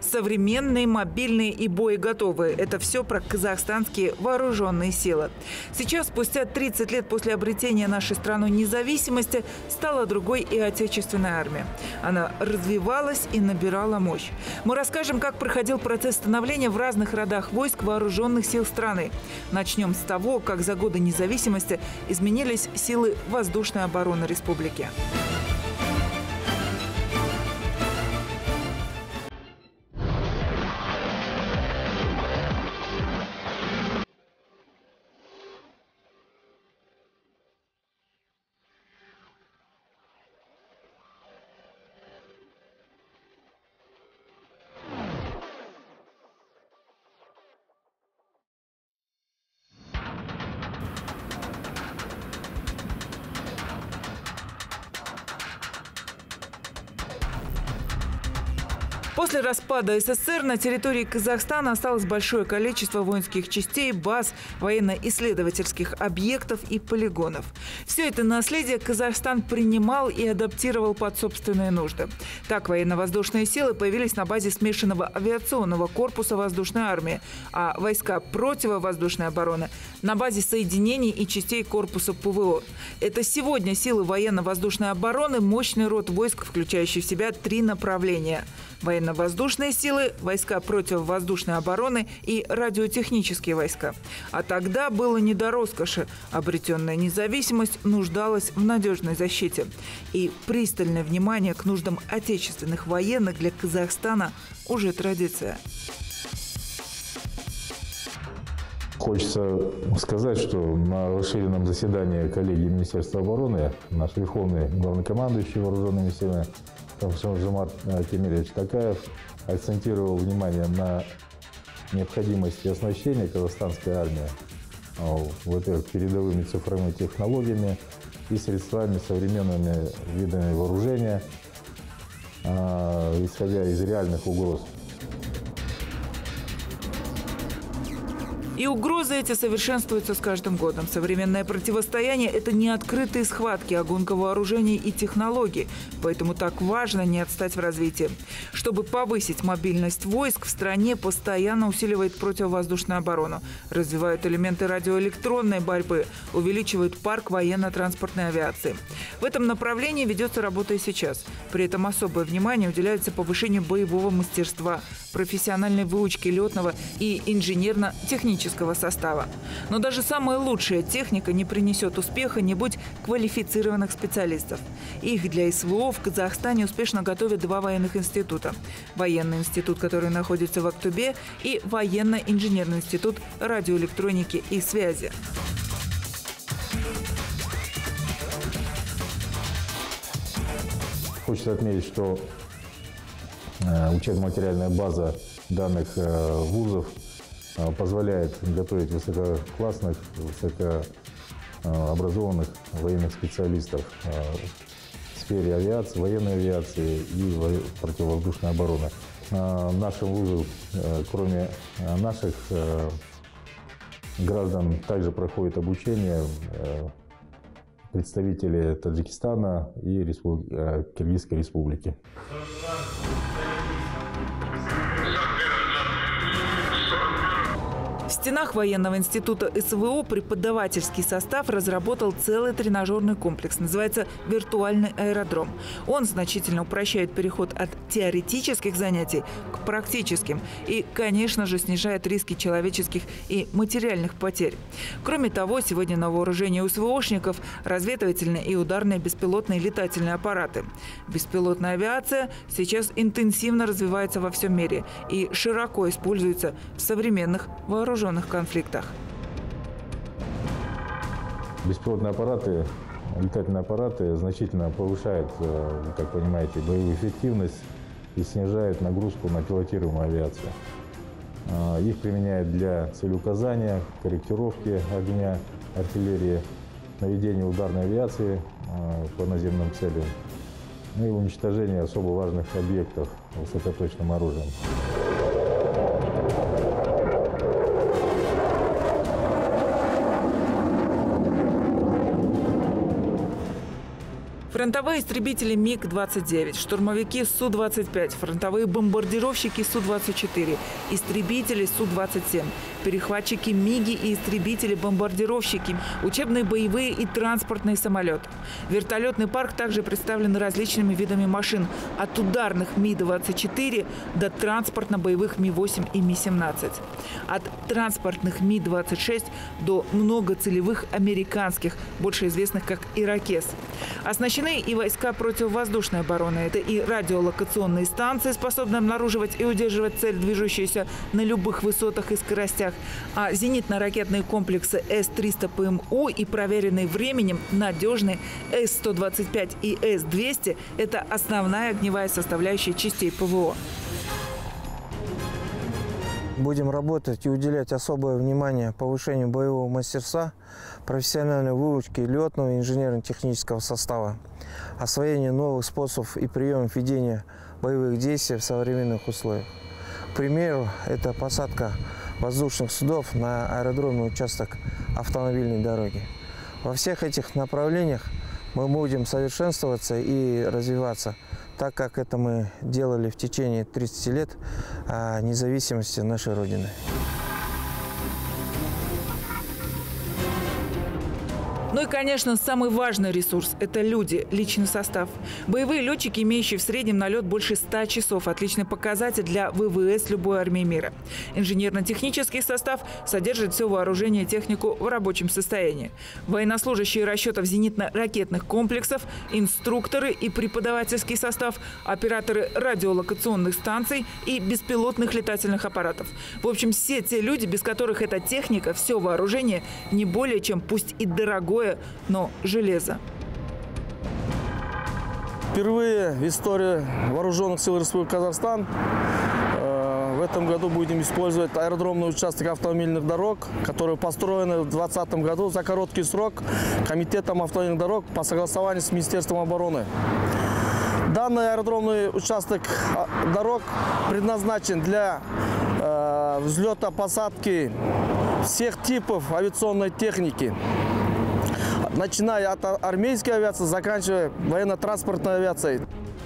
Современные, мобильные и боеготовые – это все про казахстанские вооруженные силы. Сейчас, спустя 30 лет после обретения нашей страной независимости, стала другой и отечественная армия. Она развивалась и набирала мощь. Мы расскажем, как проходил процесс становления в разных родах войск вооруженных сил страны. Начнем с того, как за годы независимости изменились силы воздушной обороны республики. После распада СССР на территории Казахстана осталось большое количество воинских частей, баз, военно-исследовательских объектов и полигонов. Все это наследие Казахстан принимал и адаптировал под собственные нужды. Так, военно-воздушные силы появились на базе смешанного авиационного корпуса воздушной армии, а войска противовоздушной обороны – на базе соединений и частей корпуса ПВО. Это сегодня силы военно-воздушной обороны – мощный род войск, включающий в себя 3 направления – военно-воздушные силы, войска противовоздушной обороны и радиотехнические войска. А тогда было не до роскоши. Обретенная независимость нуждалась в надежной защите. И пристальное внимание к нуждам отечественных военных для Казахстана уже традиция. Хочется сказать, что на расширенном заседании коллегии Министерства обороны наш верховный главнокомандующий вооруженными силами Жомарт Кемелевич Токаев акцентировал внимание на необходимости оснащения казахстанской армии, во-первых, передовыми цифровыми технологиями и средствами, современными видами вооружения, исходя из реальных угроз. И угрозы эти совершенствуются с каждым годом. Современное противостояние – это не открытые схватки, а гонка вооружений и технологий. Поэтому так важно не отстать в развитии. Чтобы повысить мобильность войск, в стране постоянно усиливает противовоздушную оборону, развивают элементы радиоэлектронной борьбы, увеличивают парк военно-транспортной авиации. В этом направлении ведется работа и сейчас. При этом особое внимание уделяется повышению боевого мастерства, профессиональной выучки летного и инженерно-технического состава. Но даже самая лучшая техника не принесет успеха, не будь квалифицированных специалистов. Их для СВО в Казахстане успешно готовят 2 военных института. Военный институт, который находится в Актубе, и военно-инженерный институт радиоэлектроники и связи. Хочется отметить, что учебно-материальная база данных вузов позволяет готовить высококлассных, высокообразованных военных специалистов в сфере авиации, военной авиации и противовоздушной обороны. Нашим вузам, кроме наших граждан, также проходит обучение представители Таджикистана и Киргизской республики. В стенах военного института СВО преподавательский состав разработал целый тренажерный комплекс. Называется «Виртуальный аэродром». Он значительно упрощает переход от теоретических занятий к практическим и, конечно же, снижает риски человеческих и материальных потерь. Кроме того, сегодня на вооружении у СВОшников разведывательные и ударные беспилотные летательные аппараты. Беспилотная авиация сейчас интенсивно развивается во всем мире и широко используется в современных вооруженных конфликтах. Беспилотные аппараты, летательные аппараты значительно повышают, как понимаете, боевую эффективность и снижают нагрузку на пилотируемую авиацию. Их применяют для целеуказания, корректировки огня, артиллерии, наведения ударной авиации по наземным целям, ну и уничтожения особо важных объектов высокоточным оружием. В Фронтовые истребители МиГ-29, штурмовики Су-25, фронтовые бомбардировщики Су-24, истребители Су-27, перехватчики МиГи и истребители-бомбардировщики, учебные боевые и транспортные самолеты. Вертолетный парк также представлен различными видами машин, от ударных Ми-24 до транспортно-боевых Ми-8 и Ми-17, от транспортных Ми-26 до многоцелевых американских, больше известных как «Иракез». Оснащены и войска противовоздушной обороны. Это и радиолокационные станции, способные обнаруживать и удерживать цель, движущуюся на любых высотах и скоростях. А зенитно-ракетные комплексы С-300 ПМУ и проверенные временем надежные С-125 и С-200 – это основная огневая составляющая частей ПВО. Будем работать и уделять особое внимание повышению боевого мастерства, профессиональной выучки летного и инженерно-технического состава, освоению новых способов и приемов ведения боевых действий в современных условиях. К примеру, это посадка воздушных судов на аэродромный участок автомобильной дороги. Во всех этих направлениях мы будем совершенствоваться и развиваться, так как это мы делали в течение 30 лет независимости нашей Родины. Ну и, конечно, самый важный ресурс – это люди, личный состав. Боевые летчики, имеющие в среднем налет больше 100 часов – отличный показатель для ВВС любой армии мира. Инженерно-технический состав содержит все вооружение и технику в рабочем состоянии. Военнослужащие расчетов зенитно-ракетных комплексов, инструкторы и преподавательский состав, операторы радиолокационных станций и беспилотных летательных аппаратов. В общем, все те люди, без которых эта техника, все вооружение не более чем, пусть и дорогое, но железо. Впервые в истории Вооруженных сил Республики Казахстан в этом году будем использовать аэродромный участок автомобильных дорог, который построен в 2020 году за короткий срок Комитетом автомобильных дорог по согласованию с Министерством обороны. Данный аэродромный участок дорог предназначен для взлета, посадки всех типов авиационной техники, начиная от армейской авиации, заканчивая военно-транспортной авиацией.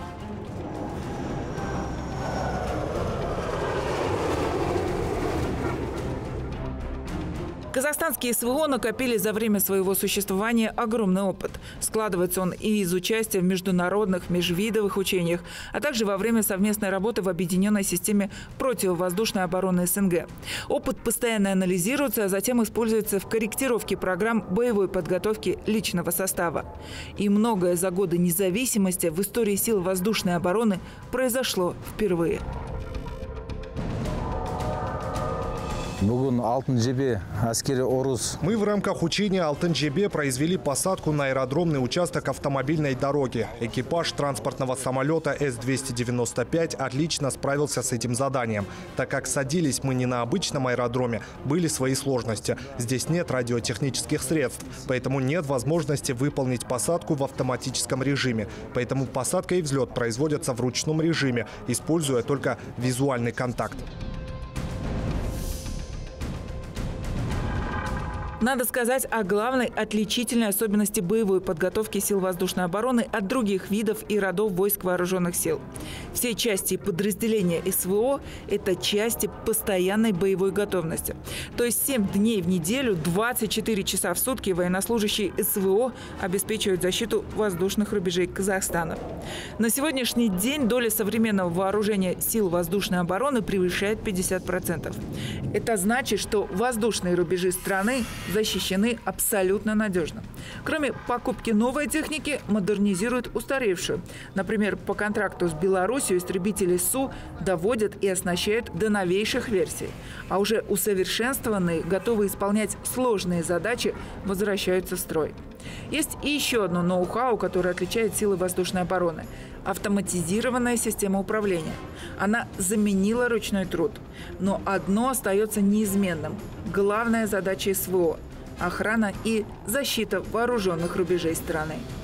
Казахстанские СВО накопили за время своего существования огромный опыт. Складывается он и из участия в международных, межвидовых учениях, а также во время совместной работы в объединенной системе противовоздушной обороны СНГ. Опыт постоянно анализируется, а затем используется в корректировке программ боевой подготовки личного состава. И многое за годы независимости в истории сил воздушной обороны произошло впервые. Мы в рамках учения «Алтын-Жебе» произвели посадку на аэродромный участок автомобильной дороги. Экипаж транспортного самолета С-295 отлично справился с этим заданием. Так как садились мы не на обычном аэродроме, были свои сложности. Здесь нет радиотехнических средств, поэтому нет возможности выполнить посадку в автоматическом режиме. Поэтому посадка и взлет производятся в ручном режиме, используя только визуальный контакт. Надо сказать о главной отличительной особенности боевой подготовки сил воздушной обороны от других видов и родов войск вооруженных сил. Все части и подразделения СВО – это части постоянной боевой готовности. То есть 7 дней в неделю, 24 часа в сутки военнослужащие СВО обеспечивают защиту воздушных рубежей Казахстана. На сегодняшний день доля современного вооружения сил воздушной обороны превышает 50%. Это значит, что воздушные рубежи страны защищены абсолютно надежно. Кроме покупки новой техники, модернизируют устаревшую. Например, по контракту с Беларусью истребители Су доводят и оснащают до новейших версий. А уже усовершенствованные, готовые исполнять сложные задачи, возвращаются в строй. Есть и еще одно ноу-хау, которое отличает силы воздушной обороны – автоматизированная система управления. Она заменила ручной труд. Но одно остается неизменным – главная задача СВО – охрана и защита вооруженных рубежей страны.